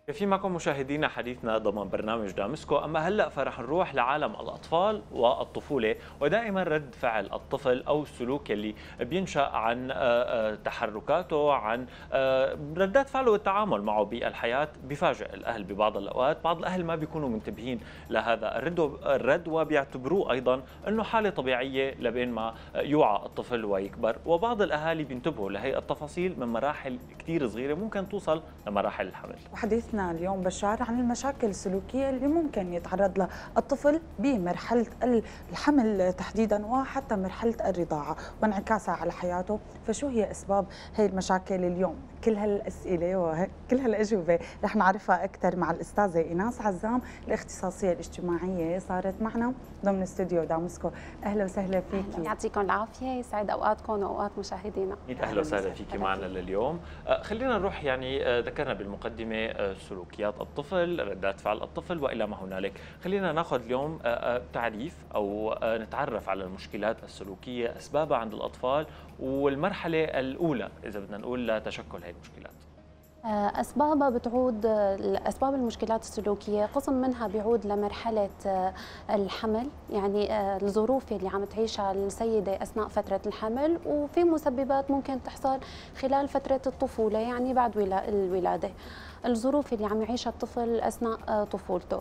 في معكم مشاهدينا حديثنا ضمن برنامج دامسكو. أما هلأ فرح نروح لعالم الأطفال والطفولة، ودائما رد فعل الطفل أو السلوك اللي بينشأ عن تحركاته، عن ردات فعله والتعامل معه بالحياة بيفاجئ الأهل ببعض الأوقات. بعض الأهل ما بيكونوا منتبهين لهذا الرد وبيعتبروه أيضا أنه حالة طبيعية لبين ما يوعى الطفل ويكبر، وبعض الأهالي بينتبهوا لهي التفاصيل من مراحل كتير صغيرة ممكن توصل لمراحل الحمل. وحديثنا اليوم بشار عن المشاكل السلوكية اللي ممكن يتعرض لها الطفل بمرحلة الحمل تحديدا وحتى مرحلة الرضاعة وانعكاسها على حياته. فشو هي أسباب هي المشاكل اليوم؟ كل هالأسئلة وكل هالأجوبة رح نعرفها أكثر مع الأستاذة إيناس عزام، الاختصاصية الاجتماعية، صارت معنا ضمن استوديو دامسكو. أهلا وسهلا فيكي. يعطيكم العافية، يسعد أوقاتكم وأوقات مشاهدينا. أهلا وسهلا فيكي معنا لليوم. خلينا نروح ذكرنا بالمقدمة سلوكيات الطفل، ردات فعل الطفل وإلى ما هنالك. خلينا ناخذ اليوم تعريف أو نتعرف على المشكلات السلوكية، أسبابها عند الأطفال والمرحلة الأولى إذا بدنا نقول لتشكل هذه المشكلات. أسبابها بتعود، أسباب المشكلات السلوكية قسم منها بيعود لمرحلة الحمل، يعني الظروف اللي عم تعيشها السيدة أثناء فترة الحمل، وفي مسببات ممكن تحصل خلال فترة الطفولة، يعني بعد الولادة، الظروف اللي عم يعيشها الطفل أثناء طفولته.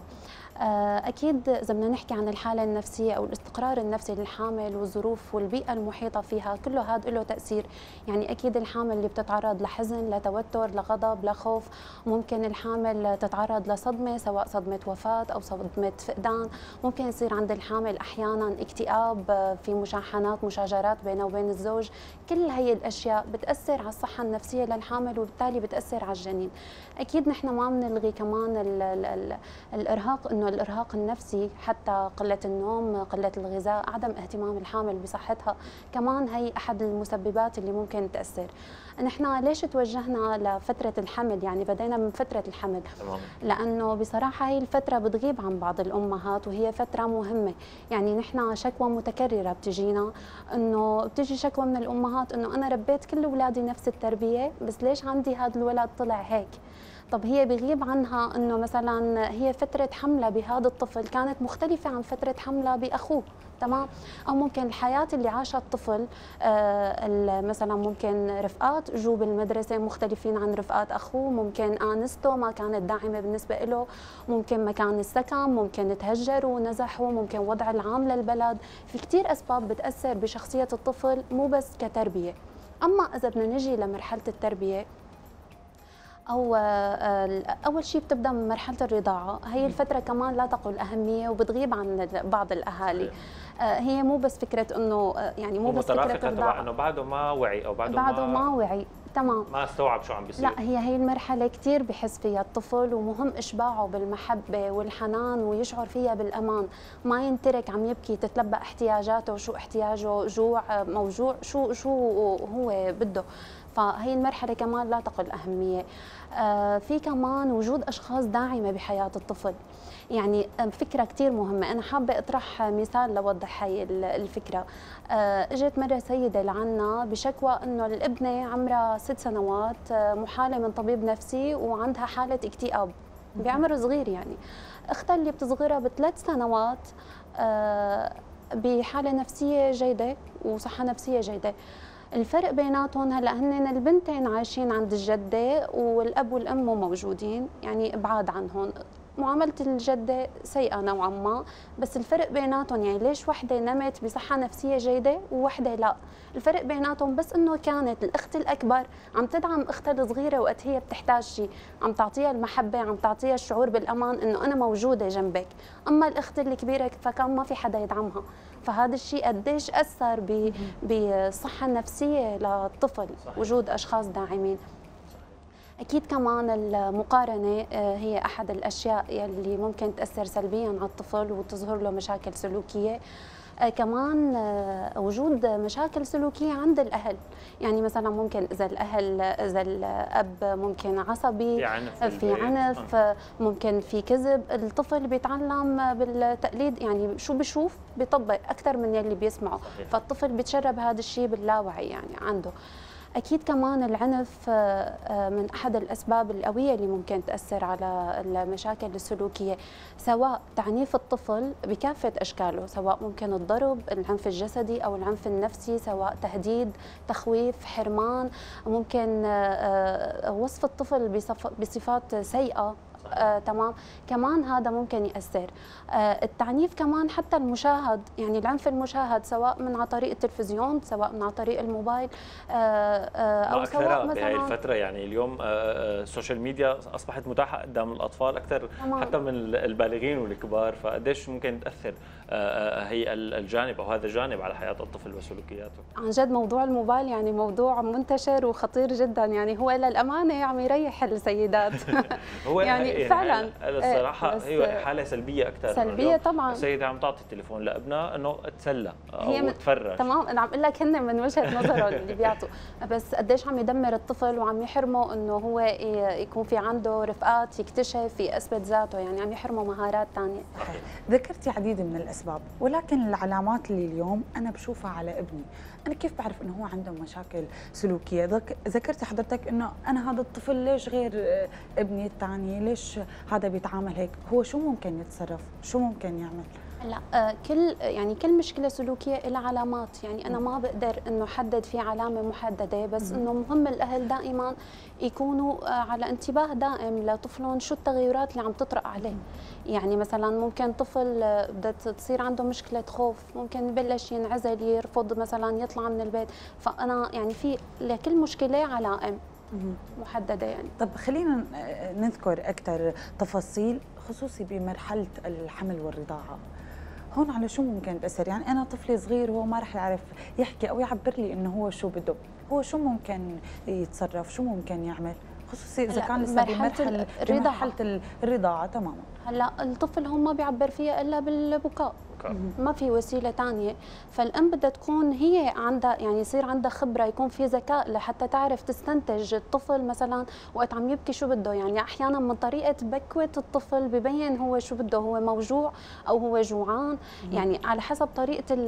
أكيد إذا بدنا نحكي عن الحالة النفسية أو الاستقرار النفسي للحامل والظروف والبيئة المحيطة فيها، كله هذا له تأثير. يعني أكيد الحامل اللي بتتعرض لحزن، لتوتر، لغضب، لخوف، ممكن الحامل تتعرض لصدمة، سواء صدمة وفاة أو صدمة فقدان، ممكن يصير عند الحامل أحيانا اكتئاب، في مشاحنات، مشاجرات بينه وبين الزوج. كل هي الأشياء بتأثر على الصحة النفسية للحامل وبالتالي بتأثر على الجنين. أكيد نحن ما بنلغي كمان الإرهاق، إنه الإرهاق النفسي، حتى قلة النوم، قلة الغذاء، عدم اهتمام الحامل بصحتها، كمان هي أحد المسببات اللي ممكن تأثر. نحن ليش توجهنا لفترة الحمل؟ يعني بدينا من فترة الحمل تمام. لأنه بصراحة هي الفترة بتغيب عن بعض الأمهات وهي فترة مهمة. يعني نحن شكوى متكررة بتجينا، إنه بتجي شكوى من الأمهات إنه أنا ربيت كل أولادي نفس التربية، بس ليش عندي هذا الولد طلع هيك؟ طب هي بغيب عنها انه مثلا هي فتره حملها بهذا الطفل كانت مختلفه عن فتره حملها باخوه، تمام؟ او ممكن الحياه اللي عاشها الطفل، مثلا ممكن رفقات جو بالمدرسه مختلفين عن رفقات اخوه، ممكن انسته ما كانت داعمه بالنسبه له، ممكن مكان السكن، ممكن تهجروا ونزحوا، ممكن وضع العام للبلد. في كثير اسباب بتاثر بشخصيه الطفل، مو بس كتربيه. اما اذا بدنا نجي لمرحله التربيه، أول شيء بتبدأ من مرحلة الرضاعة. هي الفترة كمان لا تقل أهمية وبتغيب عن بعض الأهالي. هي مو بس فكرة إنه يعني مو بس فكرة الرضاعة، إنه بعده ما وعي أو بعده ما وعي، تمام، ما استوعب شو عم بيصير. لا، هي المرحلة كثير بحس فيها الطفل، ومهم إشباعه بالمحبة والحنان ويشعر فيها بالأمان، ما ينترك عم يبكي، تتلبى احتياجاته، شو احتياجه، جوع، موجوع، شو هو بده. فهي المرحلة كمان لا تقل أهمية. في كمان وجود أشخاص داعمة بحياة الطفل، يعني فكرة كتير مهمة. أنا حابة أطرح مثال لوضح هاي الفكرة. اجت مرة سيدة لعنا بشكوى إنه الابنة عمرها 6 سنوات، محالة من طبيب نفسي وعندها حالة اكتئاب بعمر صغير. يعني أختها اللي بتصغرها ب3 سنوات بحالة نفسية جيدة وصحة نفسية جيدة. الفرق بيناتهم هلا هن البنتين عايشين عند الجده والاب والام مو موجودين، يعني ابعاد عنهم. معامله الجده سيئه نوعا ما، بس الفرق بيناتهم يعني ليش وحده نمت بصحه نفسيه جيده ووحده لا؟ الفرق بيناتهم بس انه كانت الاخت الاكبر عم تدعم اختها الصغيره وقت هي بتحتاج شيء، عم تعطيها المحبه، عم تعطيها الشعور بالامان انه انا موجوده جنبك. اما الاخت الكبيره فكان ما في حدا يدعمها. فهذا الشيء قديش اثر بالصحه النفسيه للطفل. صحيح. وجود اشخاص داعمين. اكيد كمان المقارنه هي احد الاشياء يلي ممكن تاثر سلبيا على الطفل وتظهر له مشاكل سلوكيه. كمان وجود مشاكل سلوكيه عند الاهل، يعني مثلا ممكن اذا الاب ممكن عصبي، في عنف، ممكن في كذب، الطفل بيتعلم بالتقليد، يعني شو بشوف بيطبق اكثر من يلي بيسمعه. صحيح. فالطفل بيتشرب هذا الشيء باللاوعي يعني عنده. أكيد كمان العنف من أحد الأسباب القوية اللي ممكن تأثر على المشاكل السلوكية، سواء تعنيف الطفل بكافة أشكاله، سواء ممكن الضرب، العنف الجسدي أو العنف النفسي، سواء تهديد، تخويف، حرمان، ممكن وصف الطفل بصفات سيئة. تمام، كمان هذا ممكن يأثر. التعنيف كمان حتى المشاهد، يعني العنف المشاهد سواء من على طريق التلفزيون، سواء من على طريق الموبايل، أو سواء مثلا بهي الفترة. يعني اليوم السوشيال ميديا أصبحت متاحة قدام الأطفال أكثر حتى من البالغين والكبار، فقديش ممكن تأثر هي الجانب أو هذا الجانب على حياة الطفل وسلوكياته؟ عن جد موضوع الموبايل يعني موضوع منتشر وخطير جدا، يعني هو للأمانة عم يريح السيدات. هو يعني فعلا الصراحة هي حالة سلبية أكثر، سلبية طبعا. السيدة عم تعطي التليفون لابنها إنه تسلى أو تفرج. تمام، أنا عم أقول لك هن من وجهة نظرهم اللي بيعطوا، بس قديش عم يدمر الطفل وعم يحرمه إنه هو يكون في عنده رفقات، يكتشف، يثبت ذاته، يعني عم يحرمه مهارات ثانية. ذكرتي عديد من الأسباب، ولكن العلامات اللي اليوم أنا بشوفها على ابني، أنا كيف بعرف إنه هو عنده مشاكل سلوكية؟ ذكرتي حضرتك إنه أنا هذا الطفل ليش غير ابني الثاني، ليش هذا بيتعامل هيك؟ هو شو ممكن يتصرف؟ شو ممكن يعمل؟ هلا كل مشكله سلوكيه لها علامات، يعني انا ما بقدر انه احدد في علامه محدده، بس انه مهم الاهل دائما يكونوا على انتباه دائم لطفلهم شو التغيرات اللي عم تطرق عليه. يعني مثلا ممكن طفل بدها تصير عنده مشكله خوف، ممكن يبلش ينعزل، يرفض مثلا يطلع من البيت، فانا يعني في لكل مشكله علائم محدده يعني. طب خلينا نذكر اكثر تفاصيل خصوصي بمرحله الحمل والرضاعه. هون على شو ممكن تاثر؟ يعني انا طفلي صغير هو ما رح يعرف يحكي او يعبر لي انه هو شو بده، هو شو ممكن يتصرف، شو ممكن يعمل، خصوصي اذا كان لسه بمرحله الرضاعه تماما. هلا الطفل هون ما بيعبر فيها الا بالبكاء، ما في وسيله ثانيه، فالام بدها تكون هي عندها، يعني يصير عندها خبره، يكون في ذكاء لحتى تعرف تستنتج الطفل مثلا وقت عم يبكي شو بده. يعني احيانا من طريقه بكوه الطفل ببين هو شو بده، هو موجوع او هو جوعان، يعني على حسب طريقه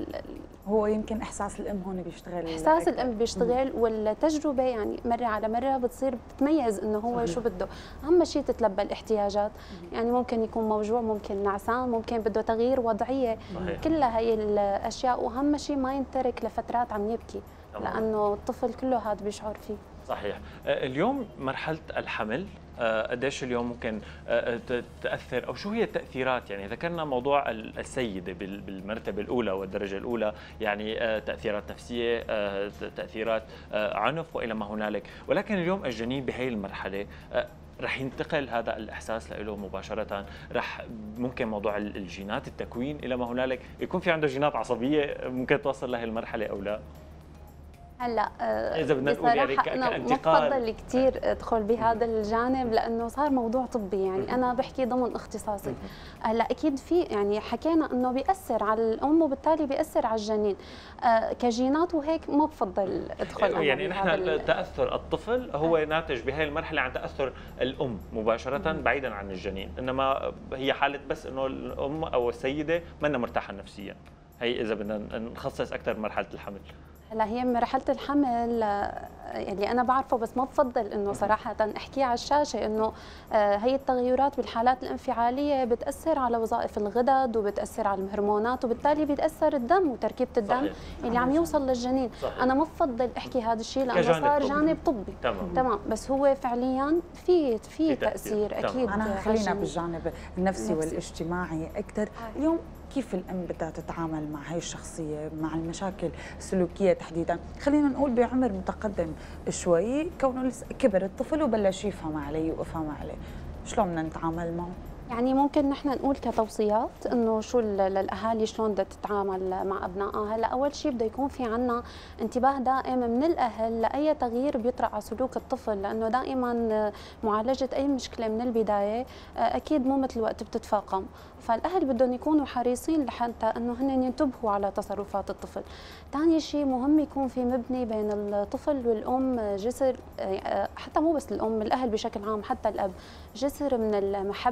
هو يمكن احساس الام هون بيشتغل، احساس الام بيشتغل، والتجربه يعني مره على مره بتصير بتميز انه هو شو بده. اهم شيء تتلبى الاحتياجات، يعني ممكن يكون موجوع، ممكن نعسان، ممكن بده تغيير وضعيه، كلها هي الاشياء، واهم شيء ما ينترك لفترات عم يبكي، لانه الطفل كله هذا بيشعر فيه. صحيح. اليوم مرحله الحمل قديش اليوم ممكن تأثر، أو شو هي التأثيرات؟ يعني ذكرنا موضوع السيدة بالمرتبة الأولى والدرجة الأولى، يعني تأثيرات نفسية، تأثيرات عنف وإلى ما هنالك، ولكن اليوم الجنين بهي المرحلة رح ينتقل هذا الإحساس له مباشرة، رح ممكن موضوع الجينات، التكوين إلى ما هنالك، يكون في عنده جينات عصبية ممكن توصل لهي المرحلة أو لا؟ هلا اذا بدنا نقول يعني كانتقال، بفضل كثير ادخل بهذا الجانب لانه صار موضوع طبي، يعني انا بحكي ضمن اختصاصي. هلا اكيد في، يعني حكينا انه بياثر على الام وبالتالي بياثر على الجنين كجينات وهيك، ما بفضل ادخل يعني نحن تاثر الطفل هو ناتج بهي المرحله عن تاثر الام مباشره بعيدا عن الجنين، انما هي حاله بس انه الام او السيده منا مرتاحه نفسيا. هي اذا بدنا نخصص اكثر مرحله الحمل. هلا هي مرحلة الحمل اللي أنا بعرفه، بس ما بفضل إنه صراحة أحكي على الشاشة، إنه هي التغيرات بالحالات الانفعالية بتأثر على وظائف الغدد وبتأثر على الهرمونات، وبالتالي بيتأثر الدم وتركيبة الدم. صحيح. اللي عم يوصل للجنين. صحيح. أنا ما بفضل أحكي هذا الشيء لأنه صار جانب طبي. تمام. بس هو فعليا في تأثير أكيد. أنا خلينا بالجانب النفسي والاجتماعي أكثر. اليوم كيف الأم بدها تتعامل مع هاي الشخصية، مع المشاكل السلوكية تحديدا؟ خلينا نقول بعمر متقدم شوي، كونه كبر الطفل وبلش يفهم علي وافهم عليه، شلون بدنا نتعامل معه؟ يعني ممكن نحن نقول كتوصيات انه شو للاهالي شلون بدها تتعامل مع ابنائها. هلا اول شيء بده يكون في عنا انتباه دائم من الاهل لاي تغيير بيطرأ على سلوك الطفل، لانه دائما معالجه اي مشكله من البدايه اكيد مو مثل وقت بتتفاقم، فالاهل بدهم يكونوا حريصين لحتى انه هن ينتبهوا على تصرفات الطفل. ثاني شيء مهم يكون في مبني بين الطفل والام جسر، حتى مو بس الام، الاهل بشكل عام، حتى الاب، جسر من المحبه، من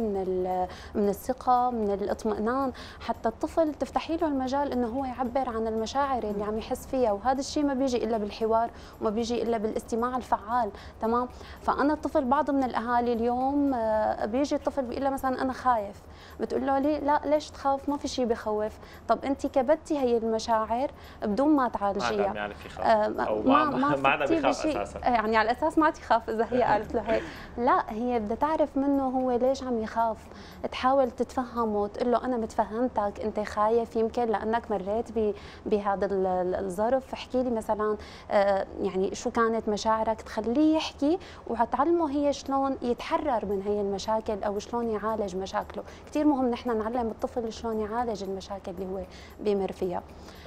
من الثقه، من الاطمئنان، حتى الطفل تفتحي له المجال انه هو يعبر عن المشاعر اللي عم يحس فيها، وهذا الشيء ما بيجي الا بالحوار وما بيجي الا بالاستماع الفعال. تمام. فانا الطفل، بعض من الاهالي اليوم بيجي الطفل بيقول له مثلا انا خايف، بتقول له ليه؟ لا ليش تخاف؟ ما في شيء بخوف. طب انت كبتي هي المشاعر بدون ما تعالجيها. ما عرف يخاف او ما عاد بيخاف اساسا، يعني على اساس ما تخاف اذا هي قالت له هيك. لا، هي بدها تعرف منه هو ليش عم يخاف، تحاول تتفهمه، تقول له انا متفهمتك، انت خايف يمكن لانك مريت بهذا الظرف، احكي لي مثلا يعني شو كانت مشاعرك، تخليه يحكي وتعلمه هي شلون يتحرر من هي المشاكل او شلون يعالج مشاكله. كثير مهم نحن نعلم الطفل شلون يعالج المشاكل اللي هو بيمر فيها.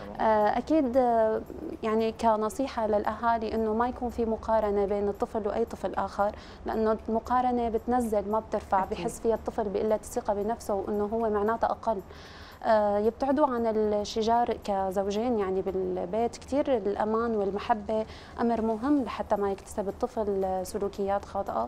اكيد يعني كنصيحه للاهالي انه ما يكون في مقارنه بين الطفل واي طفل اخر، لانه المقارنه بتنزل ما بترفع، بحس فيها الطفل بقله الثقه بنفسه وانه هو معناته اقل. يبتعدوا عن الشجار كزوجين يعني بالبيت. كثير الامان والمحبه امر مهم لحتى ما يكتسب الطفل سلوكيات خاطئه.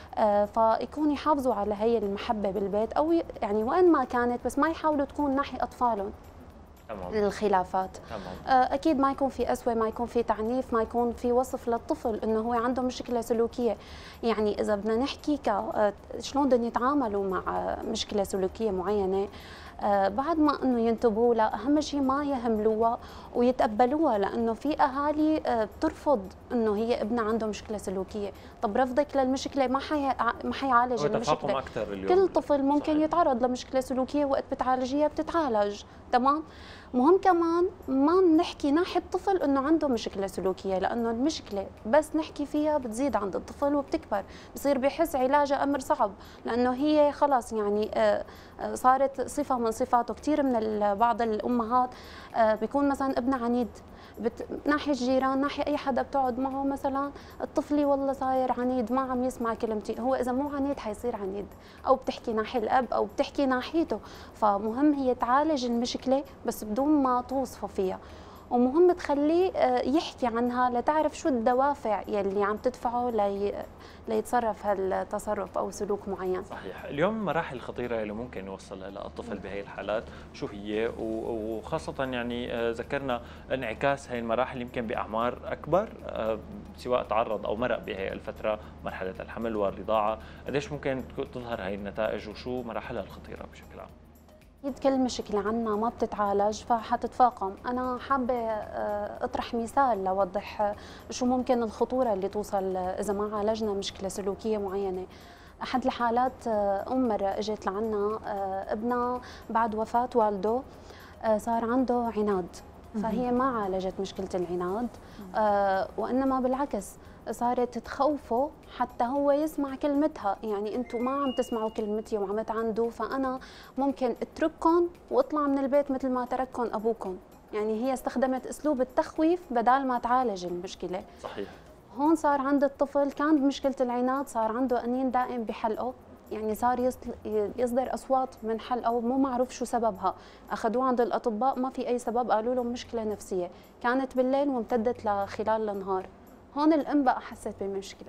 فيكون يحافظوا على هي المحبه بالبيت، او يعني وين ما كانت، بس ما يحاولوا تكون ناحيه اطفالهم. تمام. الخلافات. تمام. اكيد ما يكون في قسوه، ما يكون في تعنيف، ما يكون في وصف للطفل انه هو عنده مشكله سلوكيه. يعني اذا بدنا نحكي شلون بدهم يتعاملوا مع مشكله سلوكيه معينه، بعد ما انه ينتبهوا لها، اهم شيء ما يهملوها ويتقبلوها، لانه في اهالي بترفض انه هي ابنها عنده مشكله سلوكيه. طب رفضك للمشكله ما حيعالج المشكله. كل طفل ممكن صحيح. يتعرض لمشكله سلوكيه، وقت بتعالجيها بتتعالج. تمام. مهم كمان ما نحكي ناحية الطفل انه عنده مشكلة سلوكية، لانه المشكلة بس نحكي فيها بتزيد عند الطفل وبتكبر، بصير بحس علاجها امر صعب، لانه هي خلاص يعني صارت صفة من صفاته. كثير من بعض الامهات بيكون مثلا ابنها عنيد، ناحية الجيران، ناحية أي حدا بتقعد معه، مثلا الطفلي والله صاير عنيد، ما عم يسمع كلمتي. هو إذا مو عنيد حيصير عنيد، أو بتحكي ناحية الأب أو بتحكي ناحيته. فمهم هي تعالج المشكلة بس بدون ما توصفه فيها، ومهم تخليه يحكي عنها لتعرف شو الدوافع يلي عم تدفعه ليتصرف هالتصرف او سلوك معين. صحيح. اليوم المراحل الخطيره اللي ممكن يوصلها للطفل بهي الحالات شو هي، وخاصه يعني ذكرنا انعكاس هي المراحل يمكن باعمار اكبر، سواء تعرض او مرق بهي الفتره، مرحله الحمل والرضاعه، قديش ممكن تظهر هي النتائج وشو مراحلها الخطيره بشكل عام؟ أكيد كل مشكلة عنا ما بتتعالج فحتتفاقم. أنا حابة أطرح مثال لوضح شو ممكن الخطورة اللي توصل إذا ما عالجنا مشكلة سلوكية معينة. أحد الحالات مرة إجت لعنا ابنها بعد وفاة والده صار عنده عناد، فهي ما عالجت مشكلة العناد وإنما بالعكس صارت تخوفه حتى هو يسمع كلمتها. يعني انتم ما عم تسمعوا كلمتي وعم تعندوا، فانا ممكن اترككم واطلع من البيت مثل ما ترككم ابوكم. يعني هي استخدمت اسلوب التخويف بدال ما تعالج المشكله. صحيح. هون صار عند الطفل كان بمشكله العناد صار عنده انين دائم بحلقه، يعني صار يصدر اصوات من حلقه ومو معروف شو سببها. اخذوه عند الاطباء ما في اي سبب، قالوا له مشكله نفسيه، كانت بالليل وامتدت لخلال النهار. هون الام بقى حست بمشكله،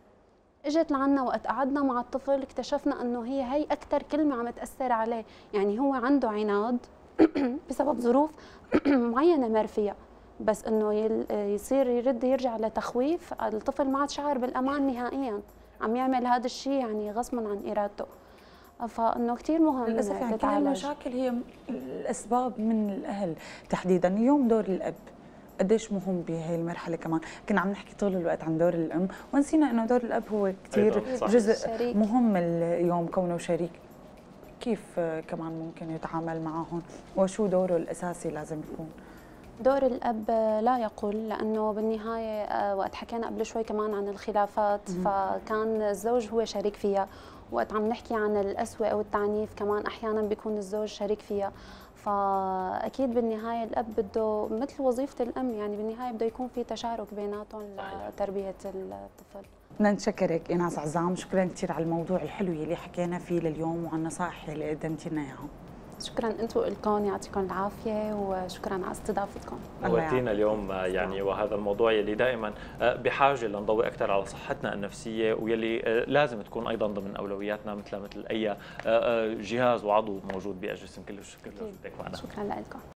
اجت لعنا وقت قعدنا مع الطفل اكتشفنا انه هي اكثر كلمه عم تاثر عليه. يعني هو عنده عناد بسبب ظروف معينه مر فيها، بس انه يصير يرد يرجع لتخويف، الطفل ما عاد شعر بالامان نهائيا، عم يعمل هذا الشيء يعني غصبا عن ارادته. فانه كثير مهم للاسف يعني كل المشاكل هي الاسباب من الاهل تحديدا. اليوم دور الاب قديش مهم بهي المرحله، كمان كنا عم نحكي طول الوقت عن دور الام ونسينا انه دور الاب هو كثير جزء شريك. مهم اليوم كونه شريك. كيف كمان ممكن يتعامل معهم وشو دوره الاساسي لازم يكون؟ دور الاب لا يقل، لانه بالنهايه وقت حكينا قبل شوي كمان عن الخلافات فكان الزوج هو شريك فيها، وقت عم نحكي عن القسوه او التعنيف كمان احيانا بيكون الزوج شريك فيها. فاكيد بالنهايه الاب بده مثل وظيفه الام، يعني بالنهايه بده يكون في تشارك بيناتهم لتربيه الطفل. بدنا نشكرك ايناس عزام، شكرا كثير على الموضوع الحلو اللي حكينا فيه لليوم وعلى النصائح اللي قدمتي لنا اياها. شكرا انتم لكم، يعطيكم العافيه، وشكرا على استضافتكم. نورتينا اليوم يعني، وهذا الموضوع يلي دائما بحاجه لنضوي اكثر على صحتنا النفسيه، ويلي لازم تكون ايضا ضمن اولوياتنا مثل اي جهاز وعضو موجود بالجسم. كل الشكر لوجودك معنا. شكرا لكم.